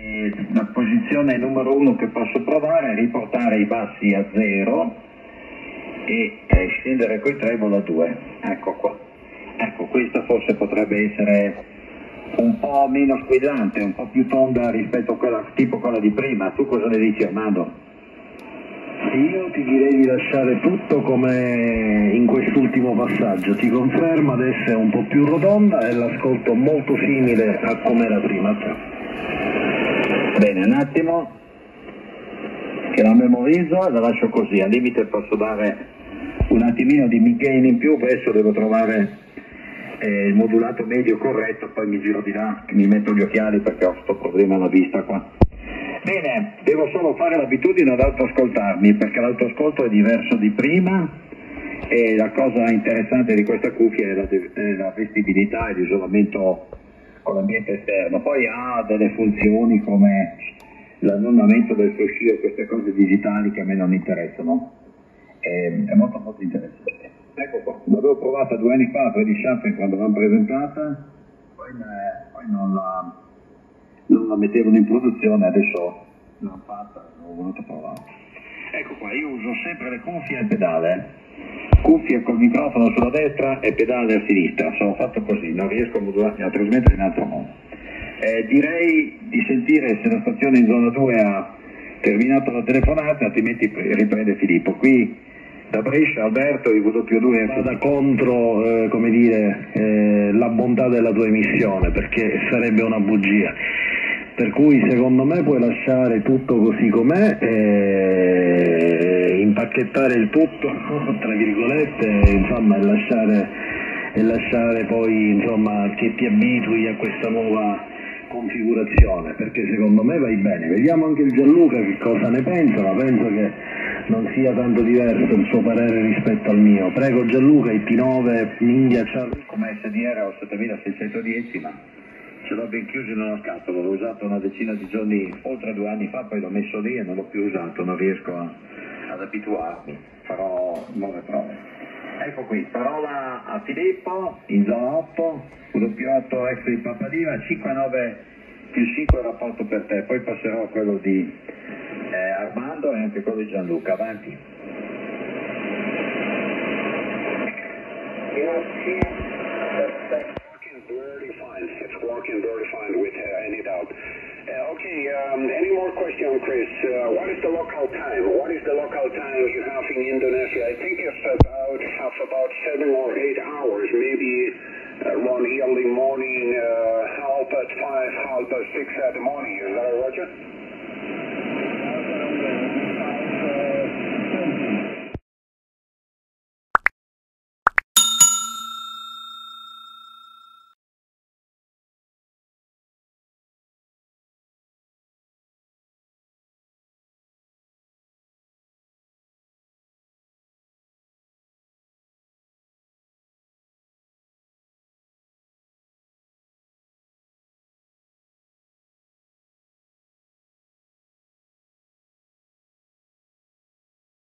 La posizione numero 1 che posso provare è riportare i bassi a 0 e scendere coi treble a 2. Ecco qua. Ecco, questa forse potrebbe essere un po' meno squillante, un po' più tonda rispetto a quella, tipo quella di prima. Tu cosa ne dici, Armando? Io ti direi di lasciare tutto come in quest'ultimo passaggio, ti confermo, adesso è un po' più rotonda e l'ascolto molto simile a come era prima. Bene, un attimo che la memorizzo e la lascio così, al limite posso dare un attimino di mid-gain in più, adesso devo trovare il modulato medio corretto, poi mi giro di là, mi metto gli occhiali perché ho questo problema alla vista qua. Bene, devo solo fare l'abitudine ad autoascoltarmi perché l'autoascolto è diverso di prima e la cosa interessante di questa cuffia è la vestibilità e l'isolamento con l'ambiente esterno. Poi ha delle funzioni come l'annullamento del fruscio, queste cose digitali che a me non interessano. È molto molto interessante. Ecco qua, l'avevo provata 2 anni fa a Freddy Schaffen quando l'hanno presentata, poi non la mettevano in produzione, adesso l'ho fatta, l'ho voluto provare. Ecco qua, io uso sempre le cuffie e pedale, cuffie col microfono sulla destra e pedale a sinistra, sono fatto così, non riesco a trasmettere in altro modo. Direi di sentire se la stazione in zona 2 ha terminato la telefonata, altrimenti riprende Filippo. Qui da Brescia Alberto, IW2 vada contro come dire, la bontà della tua emissione, perché sarebbe una bugia. Per cui secondo me puoi lasciare tutto così com'è, impacchettare il tutto, tra virgolette, insomma, e lasciare poi insomma, che ti abitui a questa nuova configurazione, perché secondo me vai bene. Vediamo anche il Gianluca che cosa ne pensa, ma penso che non sia tanto diverso il suo parere rispetto al mio. Prego Gianluca, IP9, India, Charlie. Come SDR ho 7610, ma ce l'ho ben chiuso in una scatola, l'ho usato una decina di giorni, oltre 2 anni fa, poi l'ho messo lì e non l'ho più usato, non riesco ad abituarmi, farò nuove prove. Ecco qui, parola a Filippo, in zona 8, W8 ex di Papadiva, 5-9 più 5 rapporto per te, poi passerò a quello di Armando e anche quello di Gianluca, avanti. It's working very fine with any doubt. Okay, any more question, Chris? What is the local time? What is the local time you have in Indonesia? I think it's about 7 or 8 hours, maybe around early morning, 5:30, 6:30 at the morning. Is that right, Roger?